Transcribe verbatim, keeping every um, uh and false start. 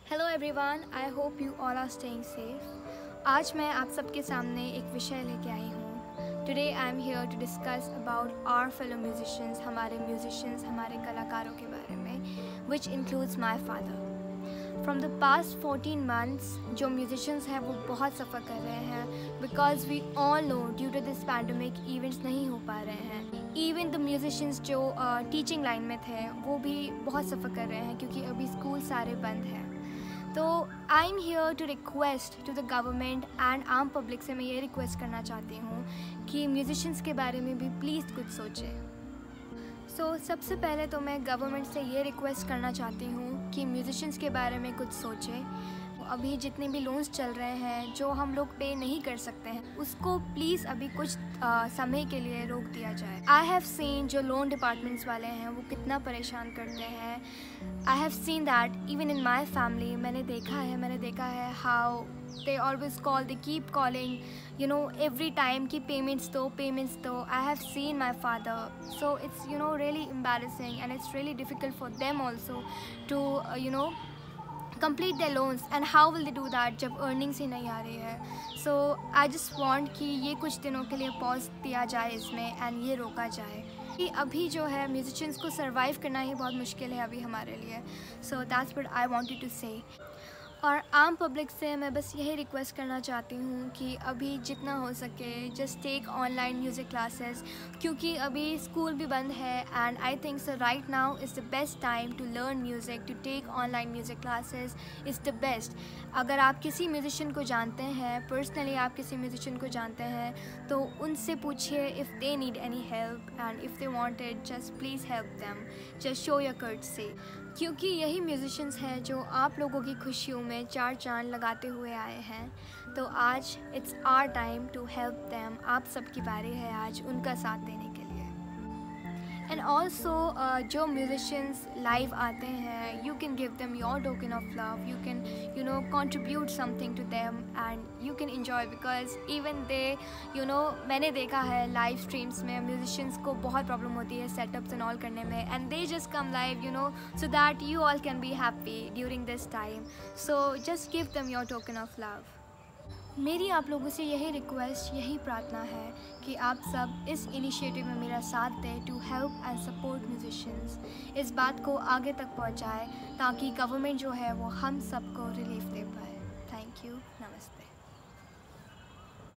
Hello everyone, I hope you all are staying safe. आज मैं आप सबके सामने एक विषय लेके आई हूँ। Today I am here to discuss about our fellow musicians, हमारे म्यूजिशियंस, हमारे कलाकारों के बारे में, which includes my father. From the past fourteen months जो म्यूजिशियंस हैं वो बहुत सफ़र कर रहे हैं, because we all know due to this pandemic events नहीं हो पा रहे हैं। इवन द म्यूजिशियंस जो टीचिंग uh, लाइन में थे वो भी बहुत सफ़र कर रहे हैं क्योंकि अभी स्कूल सारे बंद हैं। तो I am here to request to the government and आम पब्लिक से मैं ये रिक्वेस्ट करना चाहती हूँ कि म्यूजिशियंस के बारे में भी प्लीज़ कुछ सोचें। सो so, सबसे पहले तो मैं गवर्नमेंट से ये रिक्वेस्ट करना चाहती हूँ कि म्यूजिशियंस के बारे में कुछ सोचें। अभी जितने भी लोन्स चल रहे हैं जो हम लोग पे नहीं कर सकते हैं, उसको प्लीज़ अभी कुछ आ, समय के लिए रोक दिया जाए। आई हैव सीन जो लोन डिपार्टमेंट्स वाले हैं वो कितना परेशान करते हैं। I have seen that even in my family. मैंने देखा है मैंने देखा है how they always call, they keep calling, you know, every time कि payments दो payments दो। I have seen my father, so it's, you know, really embarrassing and it's really difficult for them also to uh, you know complete their loans, and how will they do that जब earnings ही नहीं आ रही है। so I just want कि ये कुछ दिनों के लिए pause दिया जाए इसमें and ये रोका जाए कि अभी जो है म्यूजिशियंस को सर्वाइव करना ही बहुत मुश्किल है अभी हमारे लिए। so that's what I wanted to say। और आम पब्लिक से मैं बस यही रिक्वेस्ट करना चाहती हूँ कि अभी जितना हो सके just take online music classes, क्योंकि अभी स्कूल भी बंद है and I think so right now is the best time to learn music, to take online music classes is the best. अगर आप किसी म्यूजिशियन को जानते हैं, पर्सनली आप किसी म्यूजिशियन को जानते हैं, तो उनसे पूछिए if they need any help and if they want it just please help them, just show your courtesy. क्योंकि यही म्यूजिशियंस हैं जो आप लोगों की खुशियों में चार चांद लगाते हुए आए हैं। तो आज it's our time to help them. आप सबकी बारी है आज उनका साथ देने के लिए। एंड ऑल्सो जो म्यूजिशियंस लाइव आते हैं, you can give them your token of love, you can you know contribute something to them and you can enjoy, because even they you know मैंने देखा है लाइव स्ट्रीम्स में musicians को बहुत problem होती है सेटअप्स एंड ऑल करने में, and they just come live you know so that you all can be happy during this time. So just give them your token of love. मेरी आप लोगों से यही रिक्वेस्ट, यही प्रार्थना है कि आप सब इस इनिशिएटिव में मेरा साथ दें to help and support musicians. इस बात को आगे तक पहुंचाएं ताकि गवर्नमेंट जो है वो हम सबको रिलीफ दे पाए। थैंक यू, नमस्ते।